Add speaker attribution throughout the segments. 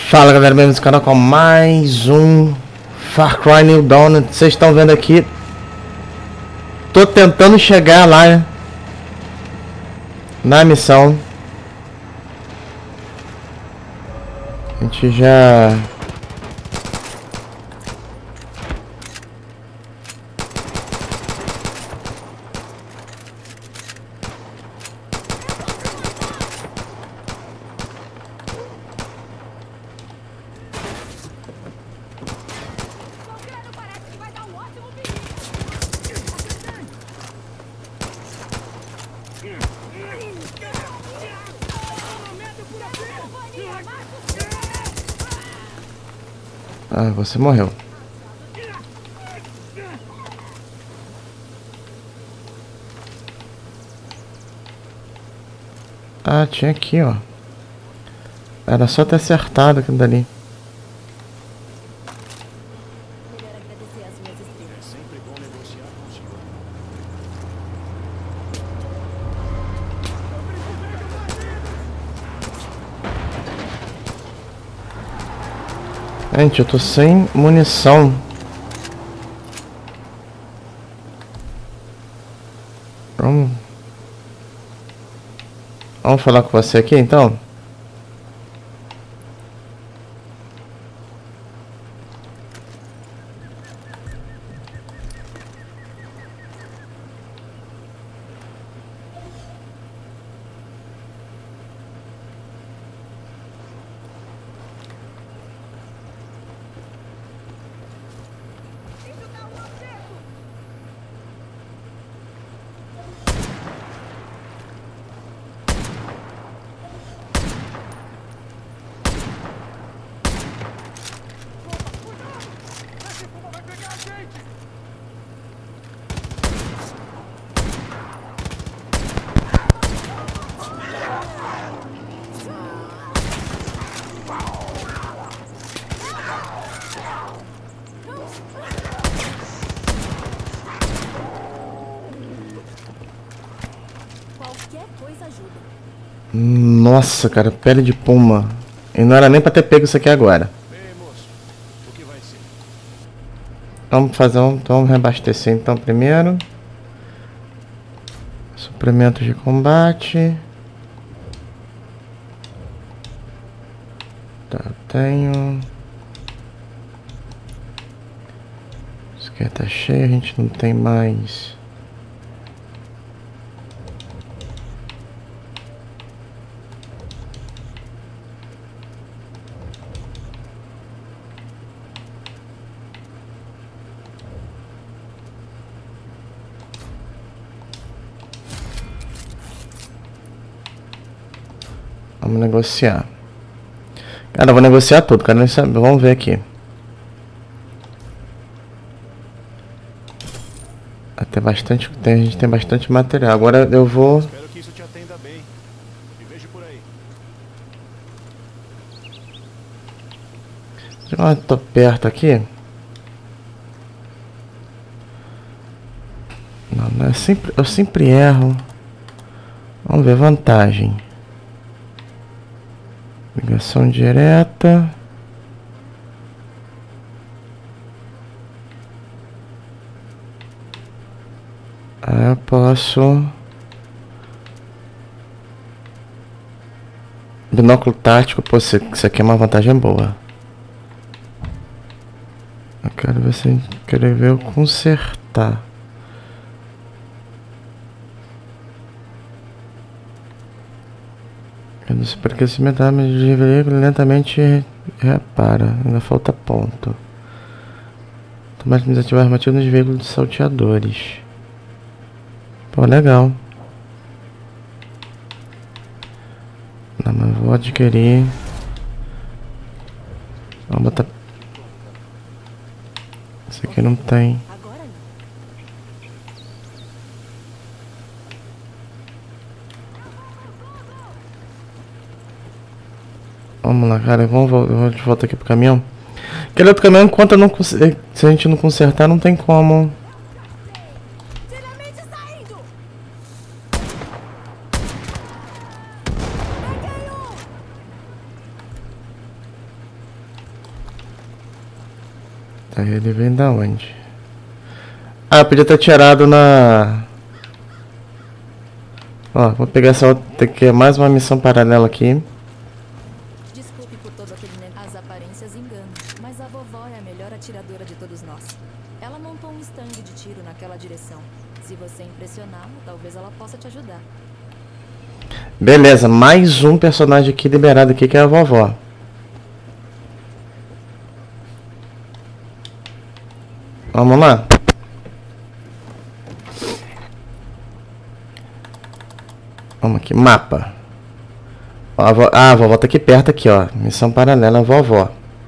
Speaker 1: Fala galera, bem-vindos ao canal com mais um Far Cry New Dawn. Vocês estão vendo aqui, tô tentando chegar lá na missão. A gente já... Ah, você morreu. Ah, tinha aqui, ó. Era só ter acertado aquilo dali. Gente, eu tô sem munição. Vamos falar com você aqui então? Nossa, cara, pele de puma. E não era nem pra ter pego isso aqui agora. Vamos fazer vamos reabastecer então primeiro. Suprimentos de combate. Tá, eu tenho. Isso aqui tá cheio, a gente não tem mais. Vamos negociar. Cara, eu vou negociar tudo, cara. Vamos ver aqui. Até bastante. A gente tem bastante material. Agora eu vou.
Speaker 2: Espero que isso te atenda bem. Te vejo por aí.
Speaker 1: Já tô perto aqui. Não, eu sempre erro. Vamos ver vantagem. Ligação direta. Aí eu posso. Binóculo tático, pô, isso aqui é uma vantagem boa. Eu quero ver se quero ver eu consertar. No superaquecimento da arma de veículo lentamente repara. Ainda falta ponto. Tomate desativar armativo nos veículos de salteadores. Pô, legal. Não, mas vou adquirir. Vamos botar. Esse aqui não tem. Vamos lá, cara, vamos de volta aqui pro caminhão. Aquele outro caminhão, enquanto eu não se a gente não consertar, não tem como. Tá, ele vem da onde? Ah, podia ter tirado na... Ó, vou pegar essa outra, que é mais uma missão paralela aqui.
Speaker 3: Desculpe por todo aquele as aparências enganam, mas a vovó é a melhor atiradora de todos nós. Ela montou um stand de tiro naquela direção. Se você impressioná-la, talvez ela possa te ajudar.
Speaker 1: Beleza, mais um personagem aqui liberado aqui, que é a vovó. Vamos lá. Vamos aqui, mapa. Ó, a vovó tá aqui perto aqui, ó. Missão paralela, a vovó.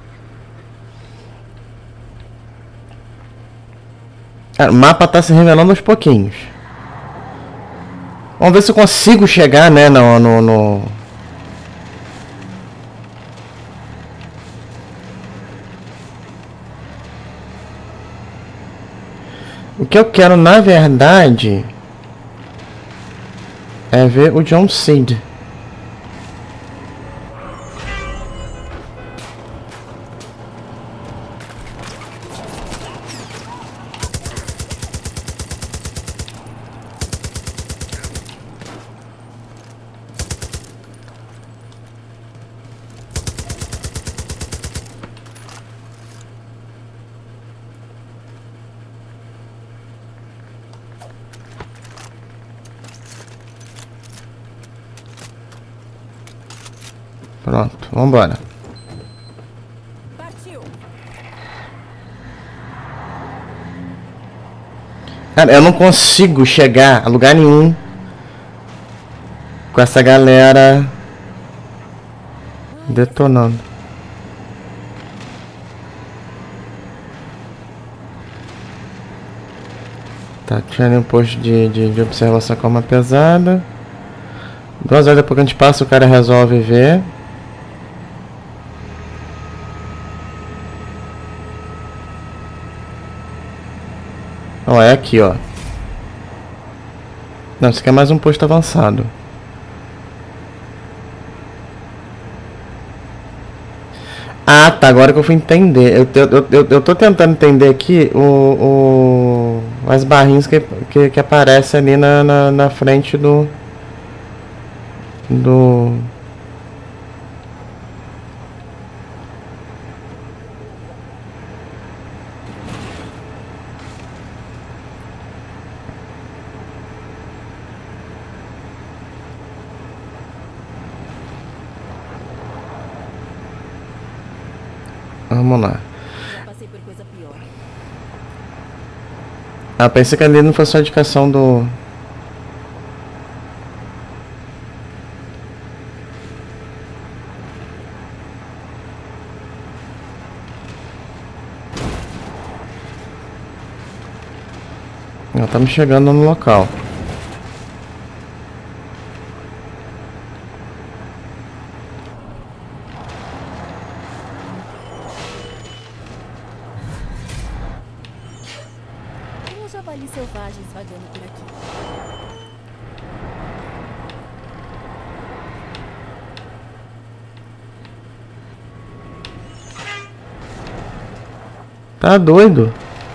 Speaker 1: O mapa tá se revelando aos pouquinhos. Vamos ver se eu consigo chegar, né, no... O que eu quero, na verdade, é ver o John Seed. Pronto, vambora.
Speaker 3: Partiu!
Speaker 1: Cara, eu não consigo chegar a lugar nenhum com essa galera detonando. Tá, tinha ali um posto de observação com uma pesada. 2 horas depois que a gente passa, o cara resolve ver. Ó, é aqui, ó. Não, isso aqui é mais um posto avançado. Ah, tá, agora que eu fui entender. Eu tô tentando entender aqui as barrinhas que aparecem ali na frente do... Vamos lá.
Speaker 3: Já passei por coisa pior.
Speaker 1: Ah, pensei que ali não fosse a indicação do... Já estamos chegando no local.
Speaker 3: Tem uns javalis selvagens vagando por aqui.
Speaker 1: Tá doido?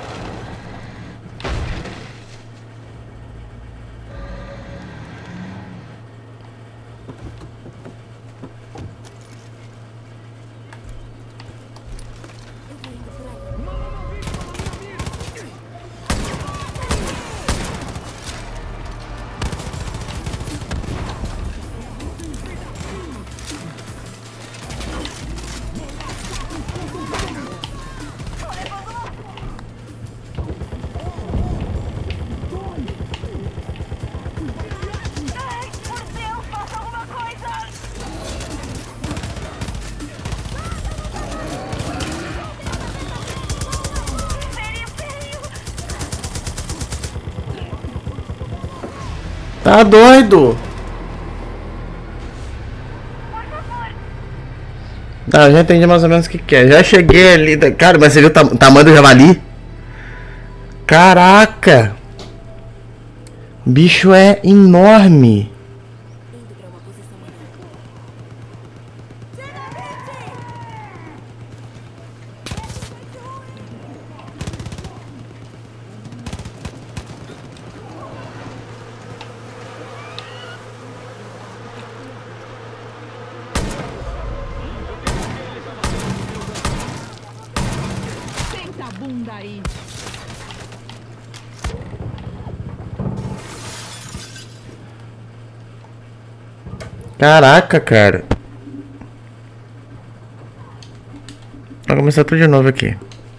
Speaker 1: Tá doido? Ah, já entendi mais ou menos o que quer. Já cheguei ali. Cara, mas você viu o tamanho do javali? Caraca! O bicho é enorme.
Speaker 3: Indo pra uma posição melhor.
Speaker 4: daí.
Speaker 1: Caraca, cara. Vou começar tudo de novo aqui.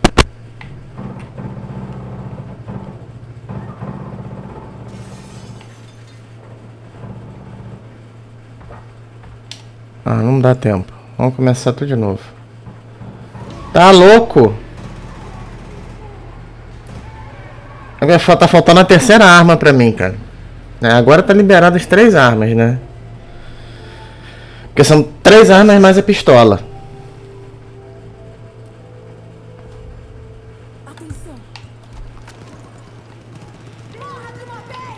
Speaker 1: Ah, não dá tempo. Vamos começar tudo de novo. Tá louco? Agora tá faltando a terceira arma pra mim, cara. Agora tá liberado as 3 armas, né? Porque são 3 armas mais a pistola.
Speaker 3: Atenção. Morra de uma vez!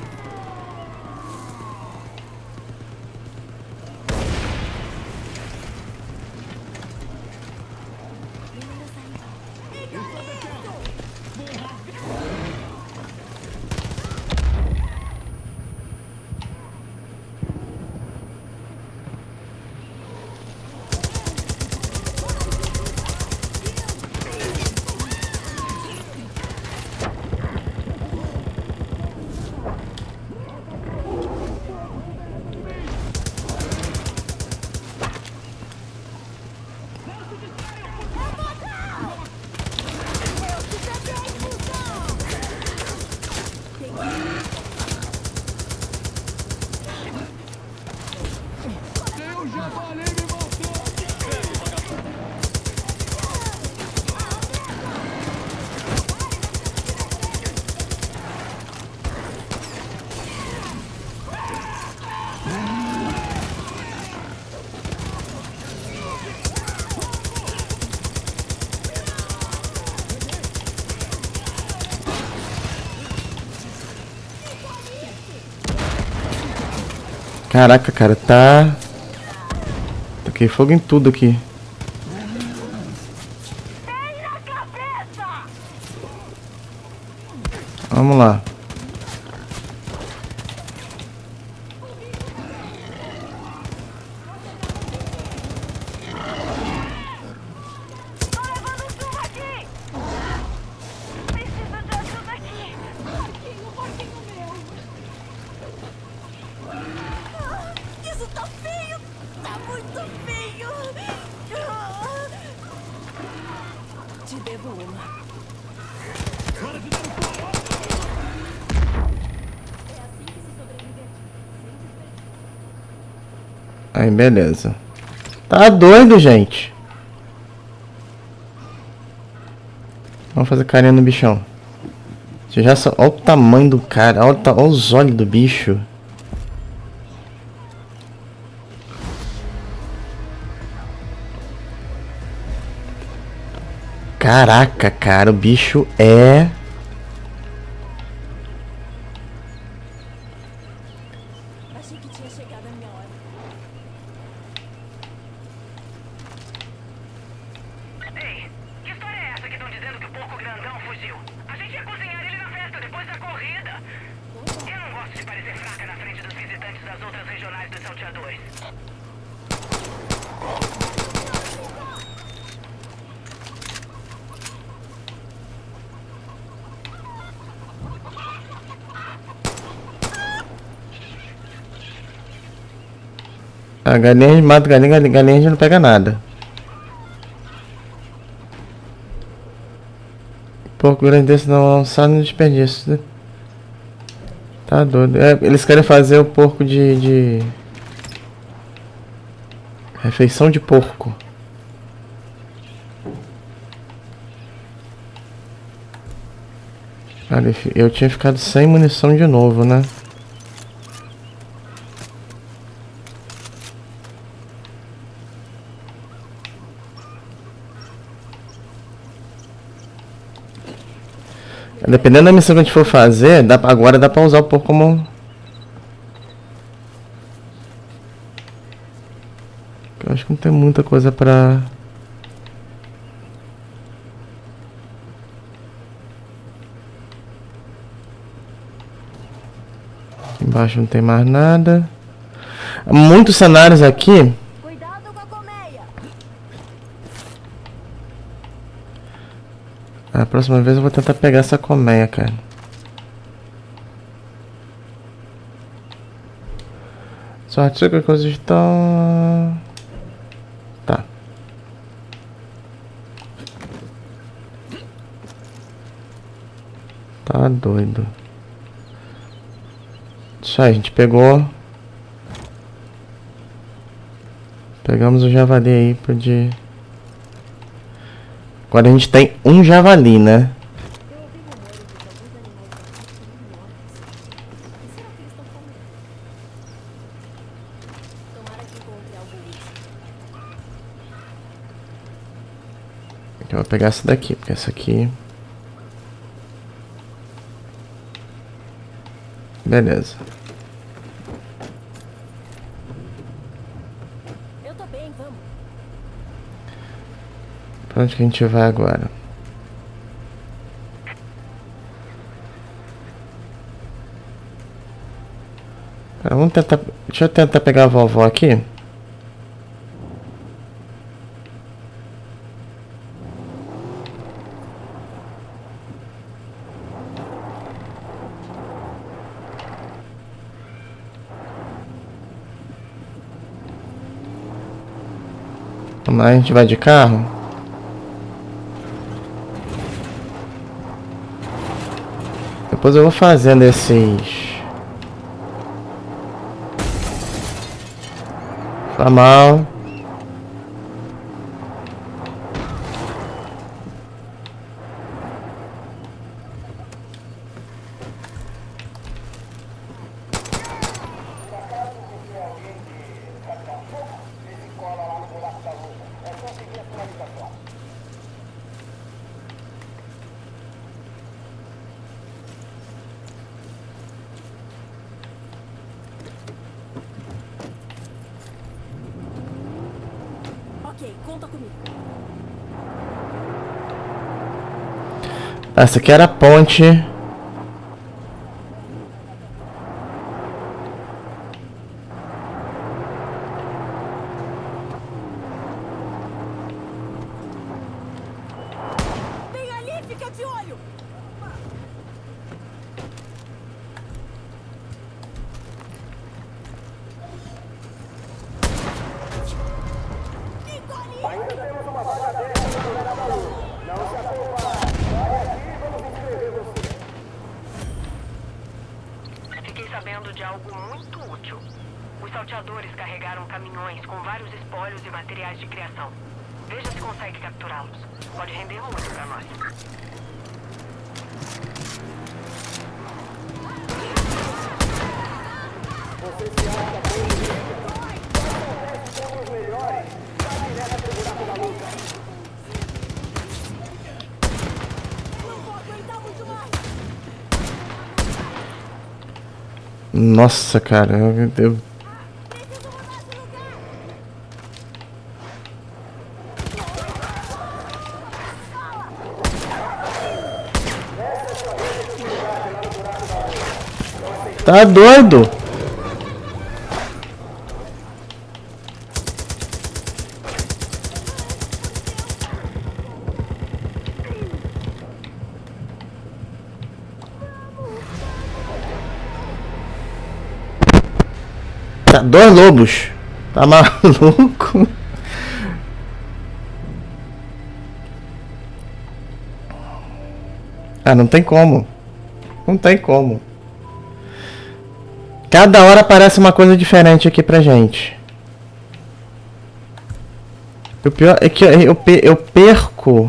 Speaker 1: Caraca, cara, tá... Toquei fogo em tudo aqui. Vamos lá.
Speaker 3: Isso tá feio! Tá muito feio! Te devo uma.
Speaker 1: Aí, beleza. Tá doido, gente. Vamos fazer carinha no bichão. Olha o tamanho do cara. Olha os olhos do bicho. Caraca, cara. O bicho é...
Speaker 3: Achei que tinha chegado a minha hora.
Speaker 5: Ei, que história é essa que estão dizendo que o porco grandão fugiu? A gente ia cozinhar ele na festa depois da corrida. Eu não gosto de parecer fraca na frente dos visitantes das outras regionais dos salteadores.
Speaker 1: A galinha mata galinha, galinha a gente não pega nada. Porco grande desse não sai no desperdício, né? Tá doido. É, eles querem fazer o porco de... refeição de porco. Cara, eu tinha ficado sem munição de novo, né? Dependendo da missão que a gente for fazer, agora dá pra usar o porco como... Eu acho que não tem muita coisa pra... Embaixo não tem mais nada. Muitos cenários aqui.
Speaker 3: Cuidado com a colmeia!
Speaker 1: A próxima vez eu vou tentar pegar essa colmeia, cara. Sorte que as coisas estão... Tá. Tá doido. Isso aí, a gente pegou. Pegamos o javali aí pra de... Agora a gente tem um javali, né? Eu vou pegar essa daqui, porque essa aqui... Beleza.
Speaker 3: Eu tô bem, vamos.
Speaker 1: Pra onde que a gente vai agora? Cara, vamos tentar... Deixa eu tentar pegar a vovó aqui. Vamos lá, a gente vai de carro. Depois eu vou fazendo esses... Tá mal.
Speaker 3: Ok, conta comigo.
Speaker 1: Essa aqui era a ponte.
Speaker 3: Vem ali, fica de olho!
Speaker 5: Fiquei sabendo de algo muito útil. Os salteadores carregaram caminhões com vários espólios e materiais de criação. Veja se consegue capturá-los. Pode render muito pra nós.
Speaker 1: Nossa, cara, eu... Tá doido? Tá, dois lobos. Tá maluco? Ah, não tem como. Não tem como. Cada hora aparece uma coisa diferente aqui pra gente. O pior é que eu perco.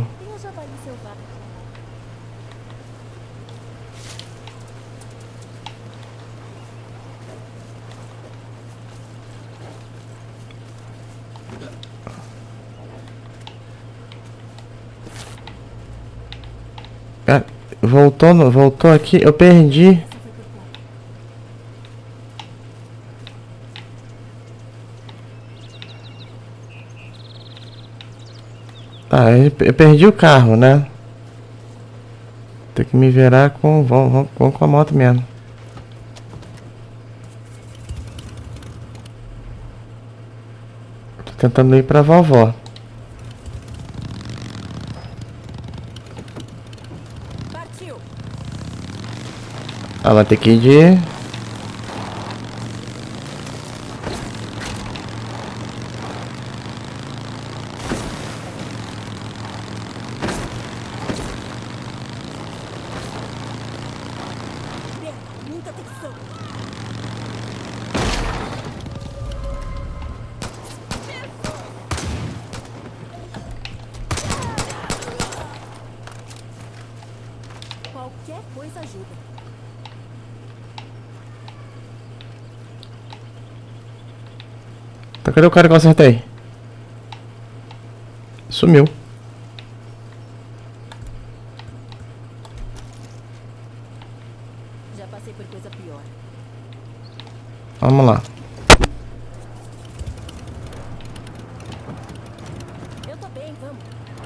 Speaker 1: Cara, voltou aqui, eu perdi. Ah, eu perdi o carro, né? Tem que me virar com... Vamos com a moto mesmo. Tô tentando ir pra vovó. Ela vai ter que ir de...
Speaker 3: Muita atenção. Qualquer coisa ajuda.
Speaker 1: Tá, cadê o cara que eu acertei? Sumiu.
Speaker 3: Já passei por coisa pior.
Speaker 1: Vamos lá.
Speaker 3: Eu tô bem, vamos.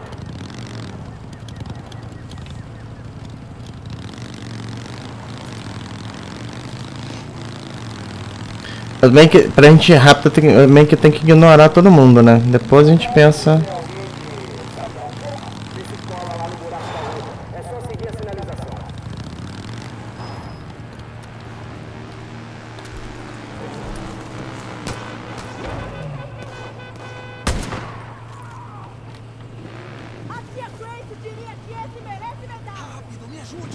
Speaker 1: Tudo bem que pra gente ir rápido, meio que tem que ignorar todo mundo, né? Depois a gente pensa...
Speaker 3: A tia Grace diria que esse merece medalha.
Speaker 2: Rápido, me ajude.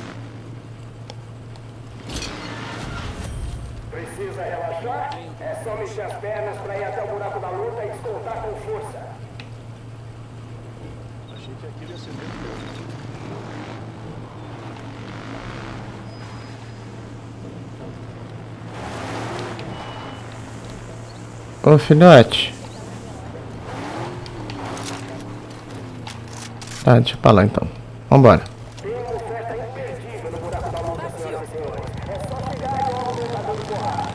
Speaker 4: Precisa relaxar? É só mexer as pernas para ir até o buraco da luta e descontar com força.
Speaker 2: Achei que aquilo ia ser muito bom.
Speaker 1: Ô filhote. Tá, deixa pra lá então. Vambora.
Speaker 4: Tem uma oferta imperdível no buraco da luta, senhoras e senhores. É só chegar e o aumentador de porrada.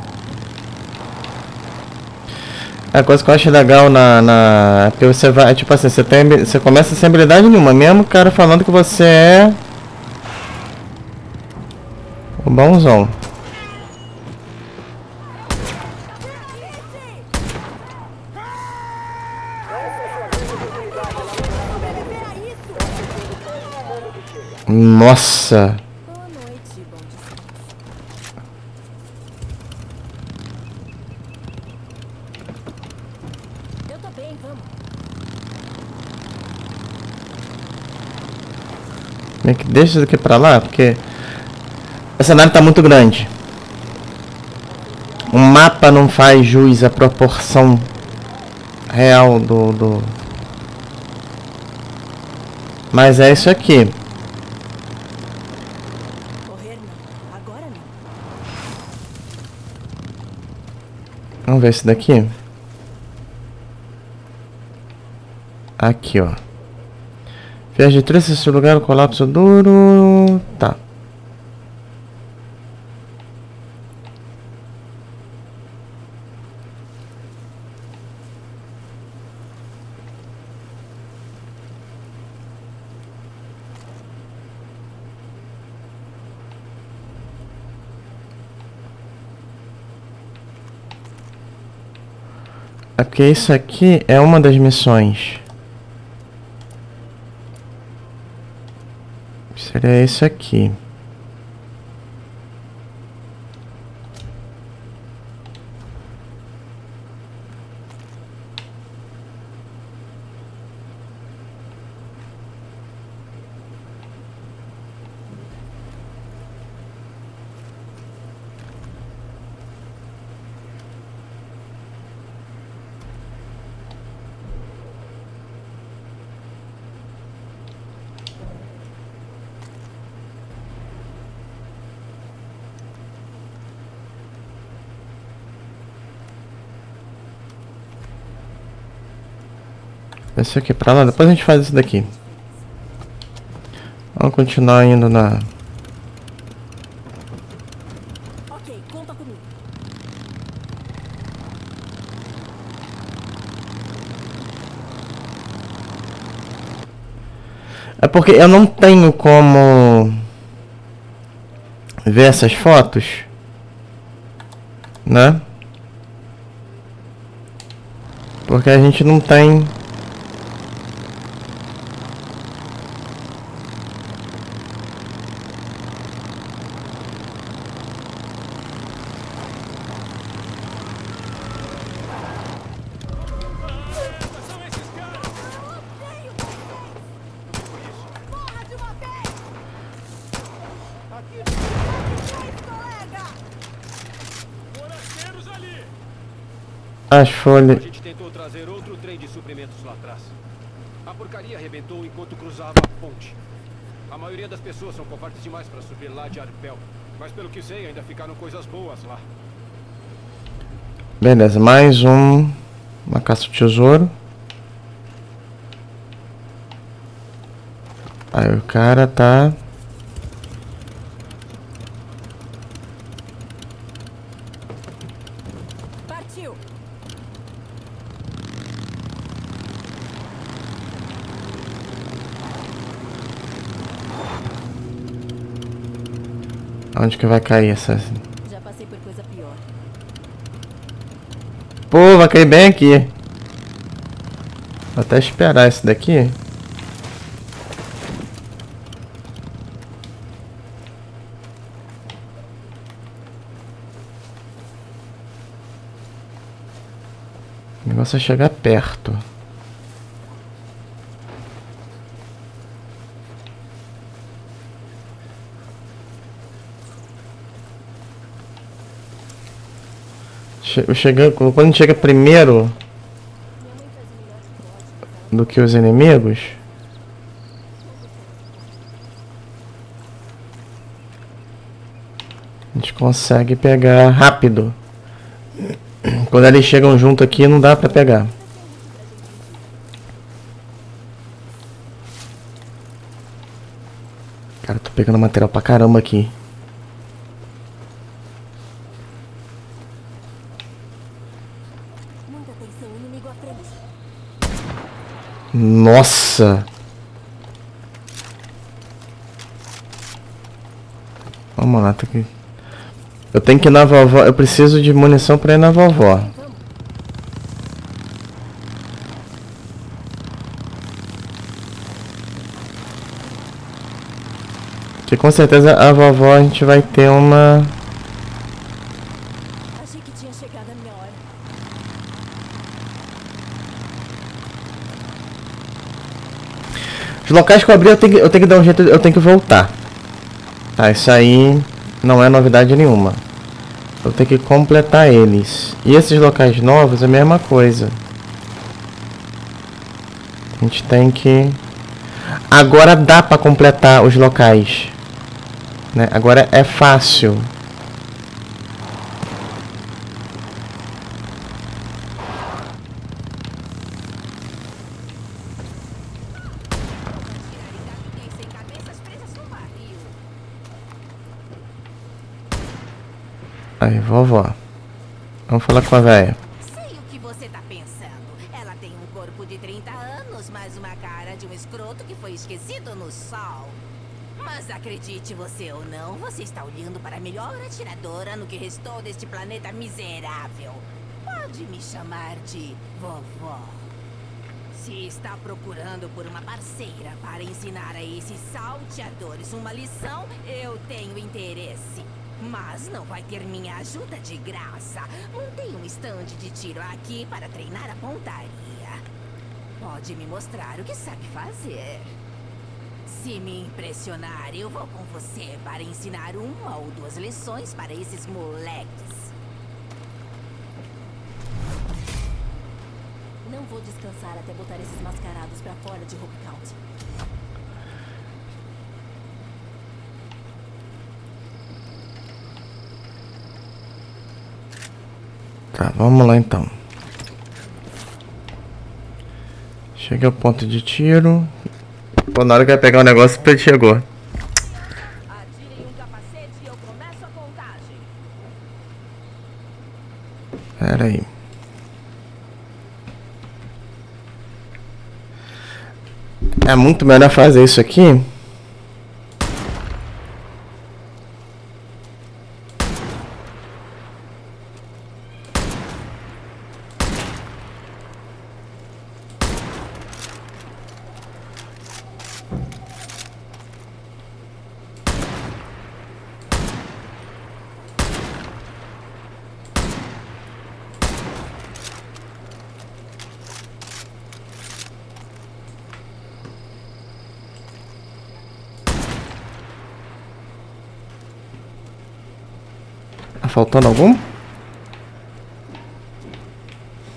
Speaker 1: A coisa que eu acho legal é porque você vai, tipo assim, você começa sem habilidade nenhuma, mesmo o cara falando que você é o bonzão. Nossa!
Speaker 3: Boa noite, bom descanso. Eu tô bem, vamos.
Speaker 1: Meio que deixa isso aqui pra lá, porque o cenário tá muito grande. O mapa não faz jus à proporção real do... Mas é isso aqui.
Speaker 3: Correr não. Agora não.
Speaker 1: Vamos ver esse daqui. Aqui, ó. Viagem de 3 esse lugar, o colapso duro. Tá. É porque isso aqui é uma das missões. Seria esse aqui. Esse aqui pra lá, depois a gente faz isso daqui. Vamos continuar indo na...
Speaker 3: Ok, conta comigo.
Speaker 1: É porque eu não tenho como ver essas fotos, né? Porque a gente não tem... As folhas.
Speaker 2: A gente tentou trazer outro trem de suprimentos lá atrás. A porcaria arrebentou enquanto cruzava a ponte. A maioria das pessoas são covardes demais para subir lá de Arpel. Mas pelo que sei, ainda ficaram coisas boas lá.
Speaker 1: Beleza, mais uma caça ao tesouro. Aí o cara tá...
Speaker 3: Partiu!
Speaker 1: Onde que vai cair essa...
Speaker 3: Já passei por coisa pior.
Speaker 1: Pô, vai cair bem aqui. Vou até esperar esse daqui. O negócio é chegar perto. Quando a gente chega primeiro do que os inimigos, a gente consegue pegar rápido. Quando eles chegam junto aqui, não dá pra pegar. Cara, tô pegando material pra caramba aqui.
Speaker 3: Muita atenção, inimigo à frente.
Speaker 1: Nossa! Vamos lá, tá aqui. Eu tenho que ir na vovó. Eu preciso de munição pra ir na vovó. Que com certeza a vovó a gente vai ter uma...
Speaker 3: Achei que tinha chegado a minha hora.
Speaker 1: Os locais que eu abri eu tenho que dar um jeito, eu tenho que voltar. Tá, isso aí não é novidade nenhuma. Eu tenho que completar eles. E esses locais novos é a mesma coisa. A gente tem que... Agora dá pra completar os locais, né? Agora é fácil. Aí, vovó. Vamos falar com a véia.
Speaker 5: Sei o que você tá pensando. Ela tem um corpo de 30 anos, mas uma cara de um escroto que foi esquecido no sol. Mas acredite você ou não, você está olhando para a melhor atiradora no que restou deste planeta miserável. Pode me chamar de vovó. Se está procurando por uma parceira para ensinar a esses salteadores uma lição, eu tenho interesse. Mas não vai ter minha ajuda de graça. Montei um estande de tiro aqui para treinar a pontaria. Pode me mostrar o que sabe fazer. Se me impressionar, eu vou com você para ensinar uma ou duas lições para esses moleques.
Speaker 3: Não vou descansar até botar esses mascarados pra fora de Hope County.
Speaker 1: Tá, vamos lá então. Chega ao ponto de tiro. Pô, na hora que vai pegar o negócio, ele chegou.
Speaker 5: Atirem um capacete e eu começo a contagem.
Speaker 1: Pera aí. É muito melhor fazer isso aqui. Tá faltando algum?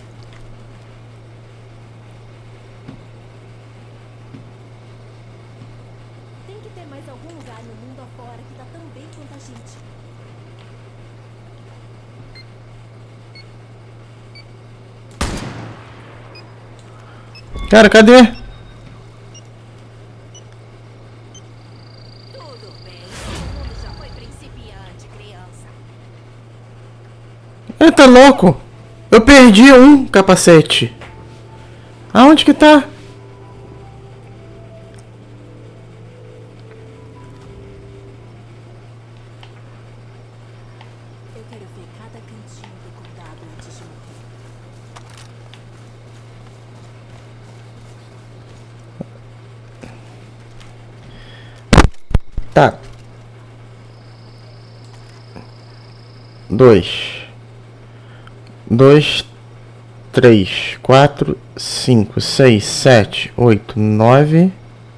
Speaker 3: mais algum lugar no mundo afora que tá tão bem quanto a gente.
Speaker 1: Cara, cadê?
Speaker 3: Tudo bem, todo mundo já foi principiante, criança.
Speaker 1: Ele tá louco? Eu perdi um capacete. Aonde que tá?
Speaker 3: Eu quero ver cada cantinho do condado antes de morrer.
Speaker 1: Tá. 2, 3, 4, 5, 6, 7, 8, 9.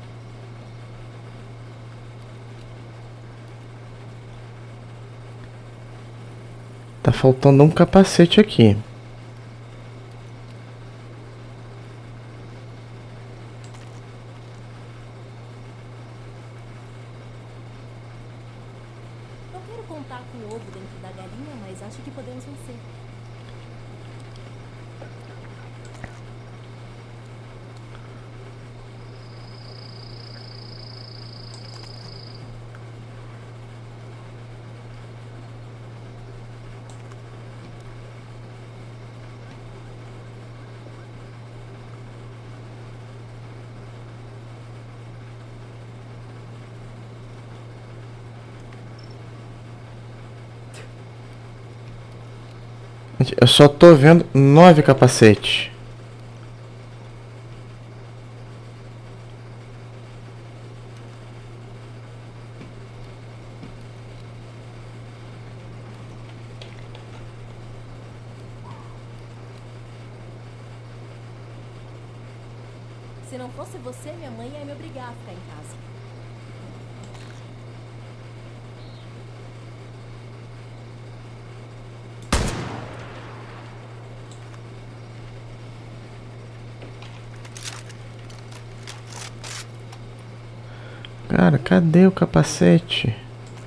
Speaker 1: Tá faltando um capacete aqui.
Speaker 3: Não quero contar com o ovo dentro da galinha, mas acho que podemos vencer.
Speaker 1: Eu só tô vendo 9 capacetes.
Speaker 3: Se não fosse você, minha mãe ia me obrigar a ficar em casa.
Speaker 1: Cara, cadê o capacete?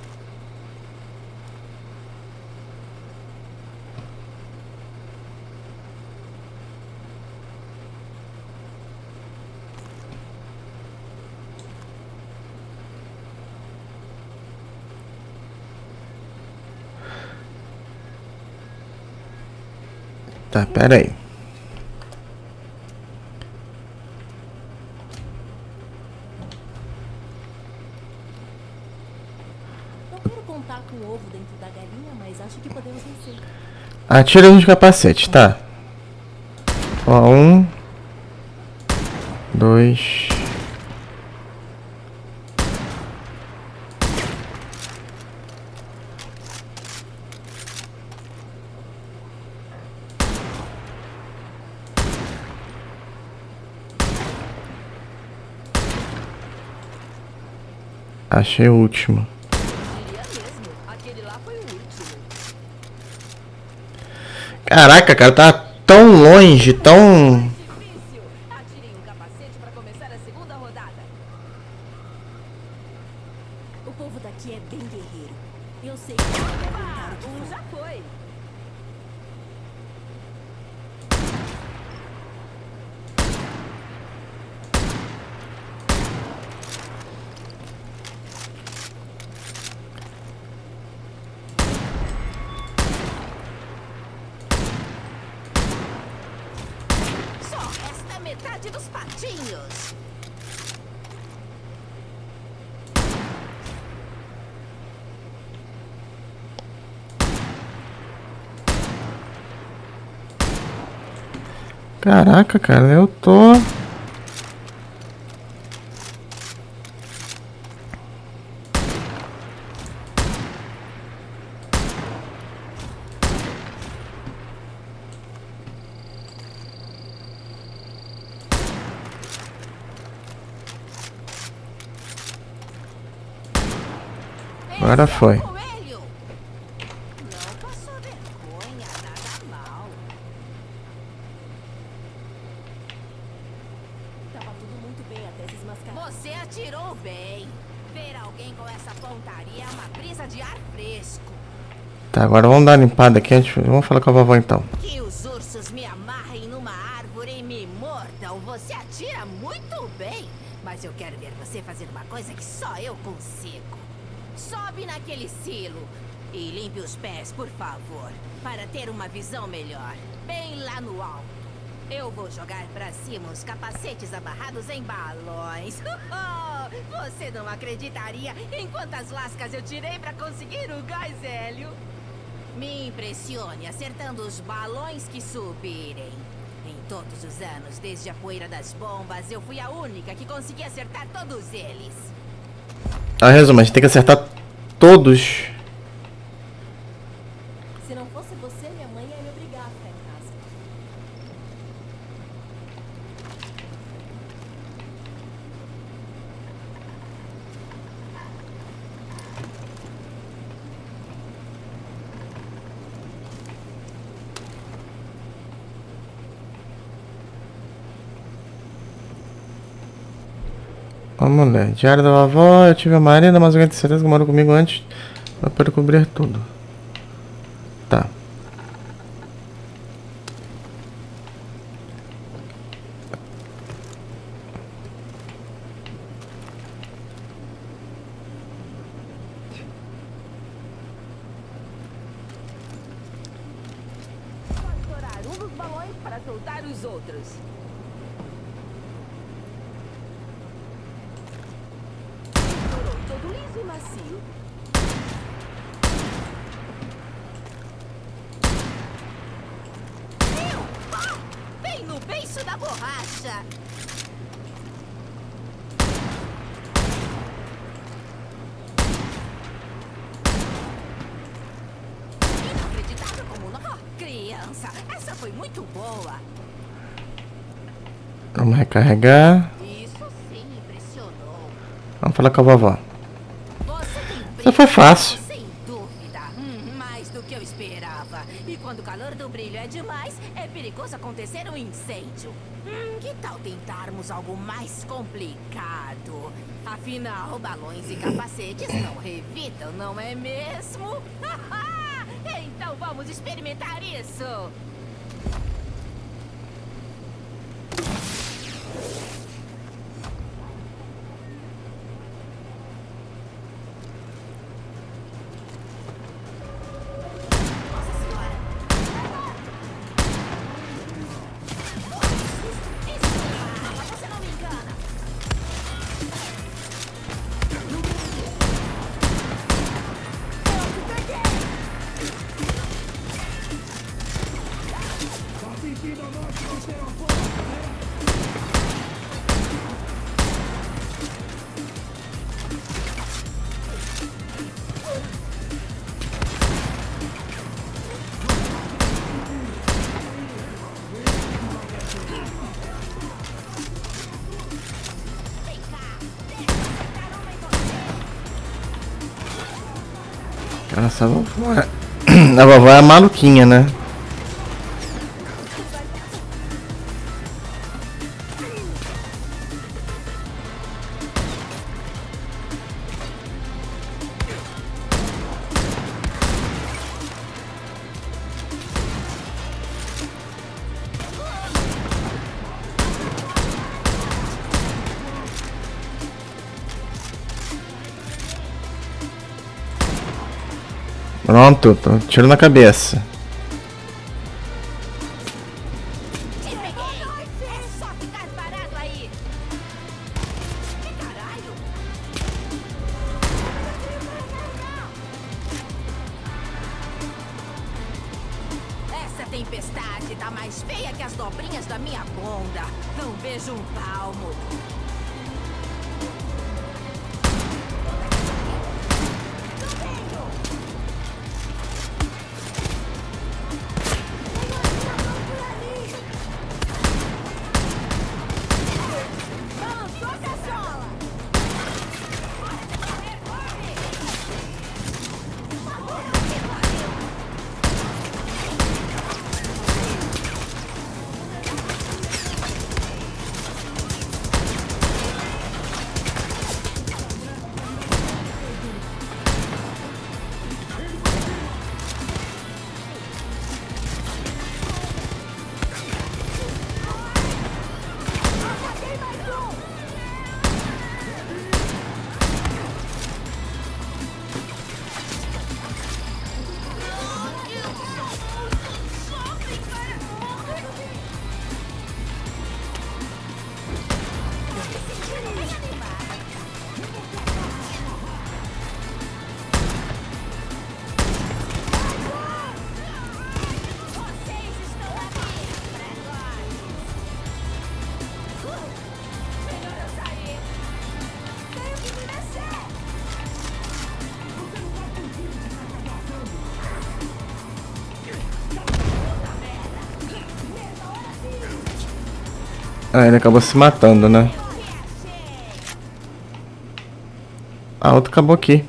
Speaker 1: Tá, pera aí.
Speaker 3: Não quero contar com o ovo dentro da galinha, mas acho que podemos vencer.
Speaker 1: Atira nos capacetes, tá? Ó, 1, 2. Achei o último.
Speaker 3: Diria mesmo, aquele lá foi o último.
Speaker 1: Caraca, cara, tá tão longe, tão...
Speaker 3: Difícil! Atirem um capacete para começar a segunda rodada. O povo daqui é bem guerreiro. Eu sei que vai aguentar o que for. Já foi.
Speaker 6: Só resta metade dos patinhos.
Speaker 1: Caraca, cara, eu tô... Agora foi.
Speaker 6: Coelho. Não passou vergonha, nada mal.
Speaker 3: Tava tudo muito bem até se desmascarar.
Speaker 6: Você atirou bem. Ver alguém com essa pontaria é uma brisa de ar fresco.
Speaker 1: Tá, agora vamos dar uma limpada aqui antes. Vamos falar com a vovó então.
Speaker 6: Que os ursos me amarrem numa árvore e me mordam. Você atira muito bem. Mas eu quero ver você fazer uma coisa que só eu consigo. Sobe naquele silo e limpe os pés, por favor, para ter uma visão melhor. Bem lá no alto. Eu vou jogar pra cima os capacetes amarrados em balões. Você não acreditaria em quantas lascas eu tirei pra conseguir o gás hélio. Me impressione acertando os balões que subirem. Em todos os anos, desde a poeira das bombas, eu fui a única que consegui acertar todos eles.
Speaker 1: Ah, resumo, a gente tem que acertar todos.
Speaker 3: Se não fosse você, minha mãe ia me obrigar a ficar em casa.
Speaker 1: Vamos ler. Diário da vovó. Eu tive a Marina, mas eu tenho certeza que morou comigo antes pra poder cobrir tudo. Tá.
Speaker 6: Vou estourar um dos balões para soltar os outros. Estourou todo liso e macio. Meu! Ah! Bem no beiço da borracha! Inacreditável como não. Oh, criança, essa foi muito boa.
Speaker 1: Vamos recarregar.
Speaker 6: Isso sim impressionou.
Speaker 1: Vamos falar com a vovó.
Speaker 6: Você tem
Speaker 1: Essa foi fácil.
Speaker 6: sem dúvida. Mais do que eu esperava. E quando o calor do brilho é demais, é perigoso acontecer um incêndio. Que tal tentarmos algo mais complicado? Afinal, balões e capacetes não revidam, não é mesmo? Então vamos experimentar isso! Você não me engana! Vem cá! Deixa eu acertar uma em você!
Speaker 1: Nossa, a vovó é... A vovó é maluquinha, né? Pronto, tiro na cabeça.
Speaker 6: Te peguei! É só ficar parado aí! Que caralho? Essa tempestade tá mais feia que as dobrinhas da minha bunda. Não vejo um palmo. Vamos, solta a sola!
Speaker 1: Ah, ele acabou se matando, né? Ah, outro acabou aqui.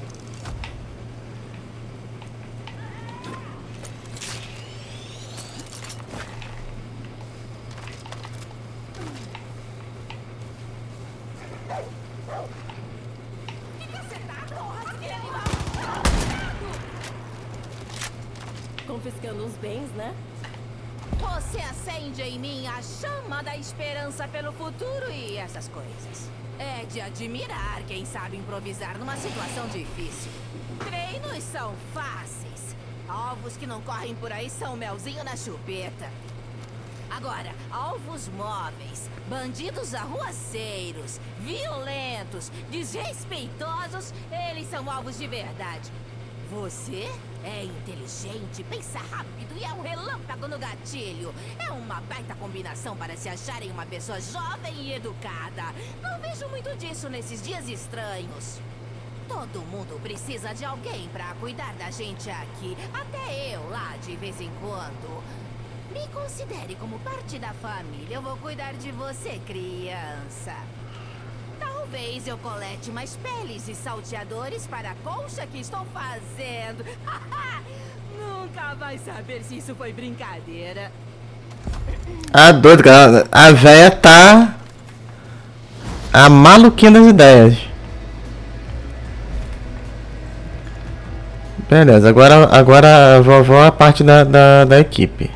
Speaker 3: Confiscando os bens, né?
Speaker 6: Você acende em mim a chama da esperança pelo futuro e essas coisas. É de admirar quem sabe improvisar numa situação difícil. Treinos são fáceis. Alvos que não correm por aí são melzinho na chupeta. Agora, alvos móveis, bandidos arruaceiros, violentos, desrespeitosos, eles são alvos de verdade. Você é inteligente, pensa rápido e é um relâmpago no gatilho. É uma baita combinação para se acharem uma pessoa jovem e educada. Não vejo muito disso nesses dias estranhos. Todo mundo precisa de alguém para cuidar da gente aqui. Até eu lá, de vez em quando. Me considere como parte da família. Eu vou cuidar de você, criança. Talvez eu colete mais peles e salteadores para a colcha que estou fazendo. Nunca vai saber se isso foi brincadeira.
Speaker 1: Ah, doido, cara. A véia tá... a maluquinha das ideias. Beleza, agora a vovó é parte da equipe.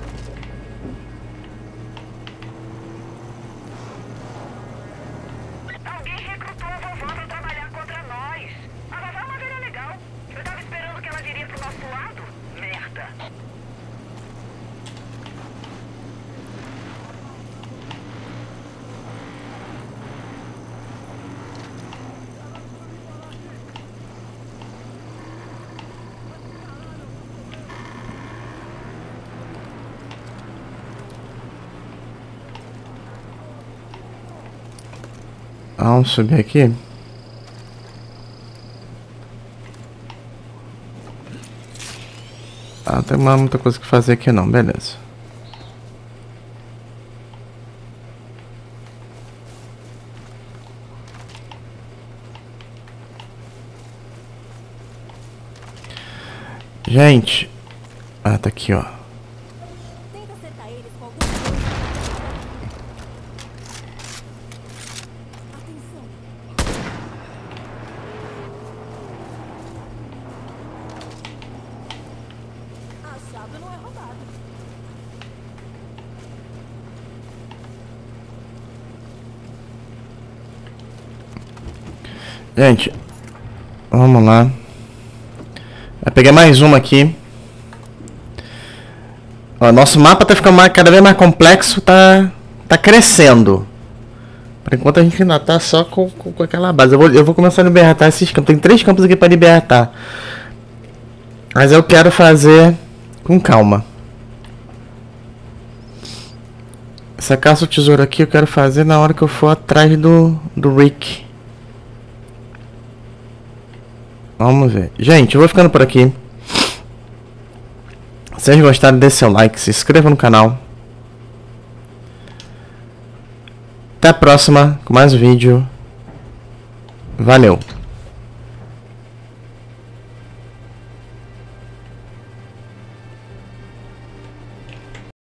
Speaker 1: Vamos subir aqui. Ah, não tem muita coisa que fazer aqui não, beleza. Gente. Ah, tá aqui, ó.
Speaker 3: Tenta acertar eles com alguma coisa. Atenção. A chave não é roubada.
Speaker 1: Gente, vamos lá. Eu peguei mais uma aqui. Ó, nosso mapa tá ficando cada vez mais complexo, tá crescendo. Por enquanto a gente ainda tá só com aquela base. Eu vou começar a libertar esses campos. Tem 3 campos aqui para libertar. Mas eu quero fazer com calma. Essa caça ao tesouro aqui eu quero fazer na hora que eu for atrás do Rick. Vamos ver. Gente, eu vou ficando por aqui. Se vocês gostaram, deixe seu like, se inscreva no canal. Até a próxima com mais um vídeo. Valeu!